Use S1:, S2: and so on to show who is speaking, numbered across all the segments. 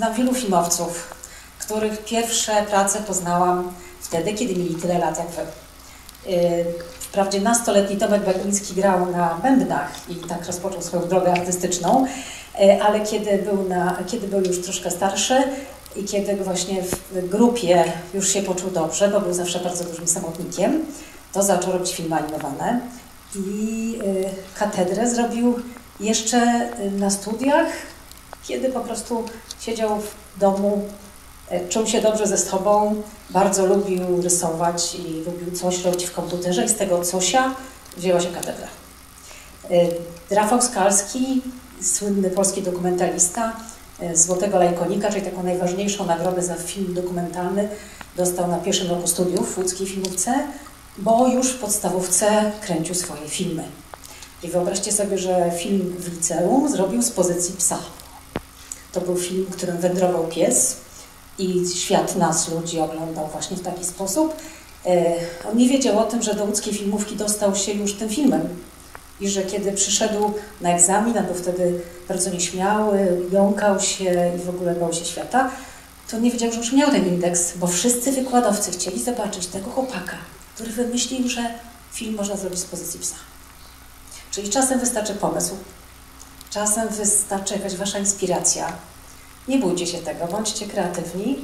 S1: znam wielu filmowców, których pierwsze prace poznałam wtedy, kiedy mieli tyle lat jak wy. Wprawdzie nastoletni Tomek Bagiński grał na bębnach i tak rozpoczął swoją drogę artystyczną, ale kiedy był już troszkę starszy i kiedy właśnie w grupie już się poczuł dobrze, bo był zawsze bardzo dużym samotnikiem, to zaczął robić filmy animowane i katedrę zrobił jeszcze na studiach, kiedy po prostu siedział w domu, czuł się dobrze ze sobą, bardzo lubił rysować i lubił coś robić w komputerze i z tego cosia wzięła się katedra. Rafał Skalski, słynny polski dokumentalista, Złotego Lajkonika, czyli taką najważniejszą nagrodę za film dokumentalny, dostał na pierwszym roku studiów w łódzkiej filmówce, bo już w podstawówce kręcił swoje filmy. I wyobraźcie sobie, że film w liceum zrobił z pozycji psa. To był film, w którym wędrował pies i świat nas, ludzi, oglądał właśnie w taki sposób. On nie wiedział o tym, że do łódzkiej filmówki dostał się już tym filmem. I że kiedy przyszedł na egzamin, a był wtedy bardzo nieśmiały, jąkał się i w ogóle bał się świata, to nie wiedział, że już miał ten indeks, bo wszyscy wykładowcy chcieli zobaczyć tego chłopaka, który wymyślił, że film można zrobić z pozycji psa. Czyli czasem wystarczy pomysł, czasem wystarczy jakaś wasza inspiracja. Nie bójcie się tego, bądźcie kreatywni.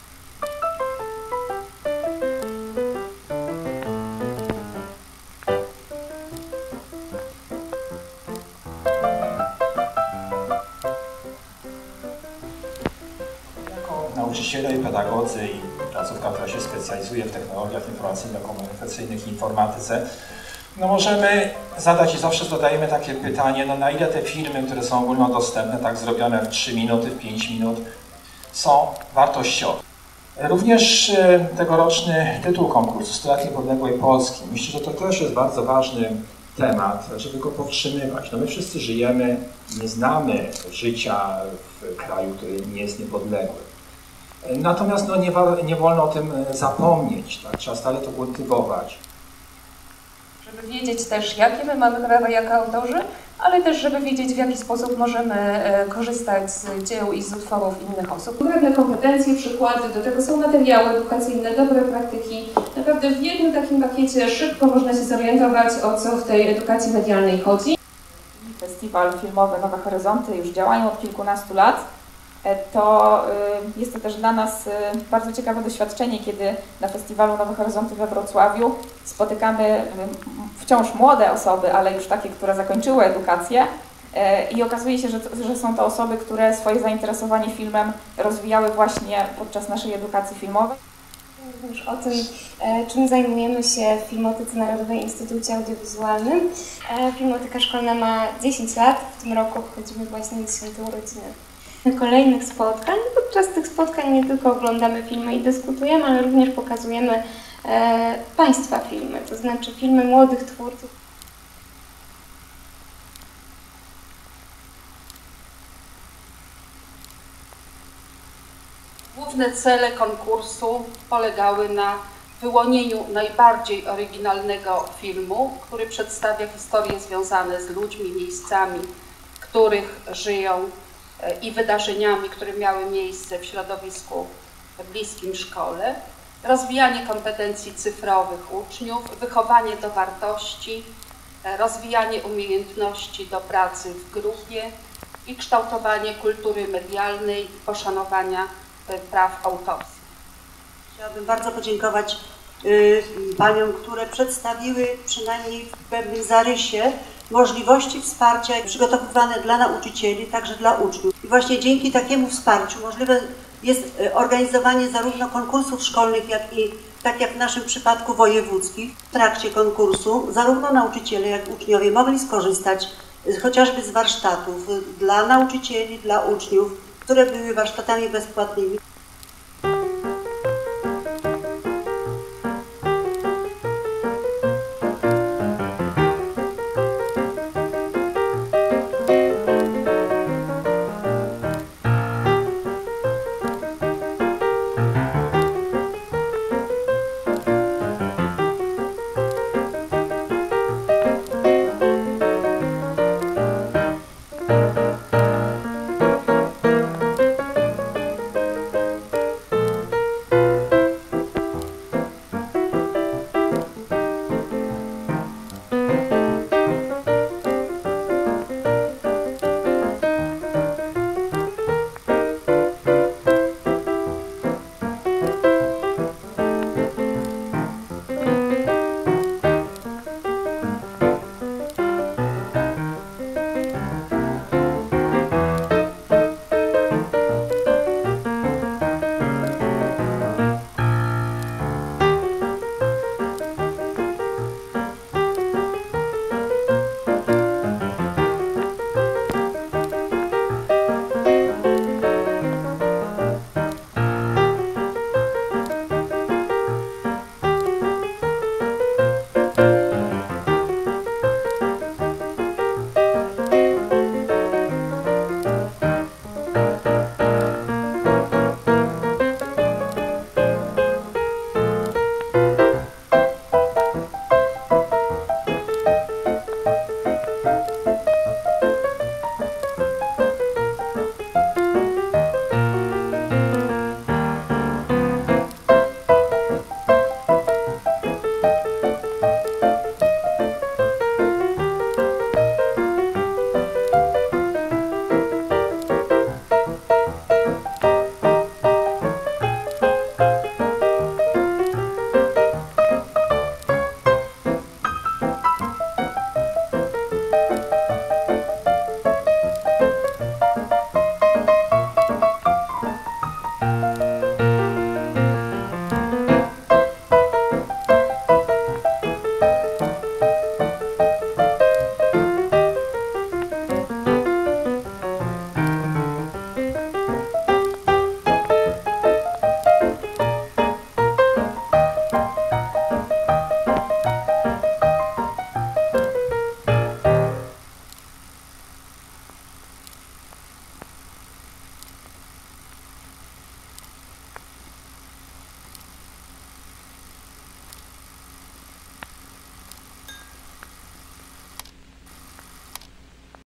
S2: Nauczyciele i pedagodzy i placówka, która się specjalizuje w technologiach informacyjno-komunikacyjnych i informatyce, no możemy zadać i zawsze zadajemy takie pytanie, no na ile te filmy, które są ogólnodostępne, tak zrobione w 3 minuty, w 5 minut, są wartościowe. Również tegoroczny tytuł konkursu 100 lat niepodległej Polski. Myślę, że to też jest bardzo ważny temat, żeby go powstrzymywać. No my wszyscy żyjemy, nie znamy życia w kraju, który nie jest niepodległy. Natomiast no, nie wolno o tym zapomnieć, tak? Trzeba stale to kultywować.
S3: Żeby wiedzieć też, jakie my mamy prawa jako autorzy, ale też żeby wiedzieć, w jaki sposób możemy korzystać z dzieł i z utworów innych osób. Pewne kompetencje, przykłady, do tego są materiały edukacyjne, dobre praktyki. Naprawdę w jednym takim pakiecie szybko można się zorientować, o co w tej edukacji medialnej chodzi.
S4: Festiwal filmowy Nowe Horyzonty już działają od kilkunastu lat. To jest to też dla nas bardzo ciekawe doświadczenie, kiedy na festiwalu Nowe Horyzonty we Wrocławiu spotykamy wciąż młode osoby, ale już takie, które zakończyły edukację i okazuje się, że są to osoby, które swoje zainteresowanie filmem rozwijały właśnie podczas naszej edukacji filmowej.
S5: Również o tym, czym zajmujemy się w Filmotece Narodowej Instytucie Audiowizualnym. Filmoteka szkolna ma 10 lat, w tym roku obchodzimy właśnie 10. urodziny. Kolejnych spotkań. Podczas tych spotkań nie tylko oglądamy filmy i dyskutujemy, ale również pokazujemy Państwa filmy, to znaczy filmy młodych twórców.
S6: Główne cele konkursu polegały na wyłonieniu najbardziej oryginalnego filmu, który przedstawia historie związane z ludźmi, miejscami, w których żyją i wydarzeniami, które miały miejsce w środowisku bliskim szkole, rozwijanie kompetencji cyfrowych uczniów, wychowanie do wartości, rozwijanie umiejętności do pracy w grupie i kształtowanie kultury medialnej, poszanowania praw autorskich.
S7: Chciałabym bardzo podziękować paniom, które przedstawiły przynajmniej w pewnym zarysie możliwości wsparcia przygotowywane dla nauczycieli, także dla uczniów. I właśnie dzięki takiemu wsparciu możliwe jest organizowanie zarówno konkursów szkolnych, jak i, tak jak w naszym przypadku, wojewódzkich. W trakcie konkursu zarówno nauczyciele, jak i uczniowie mogli skorzystać chociażby z warsztatów dla nauczycieli, dla uczniów, które były warsztatami bezpłatnymi.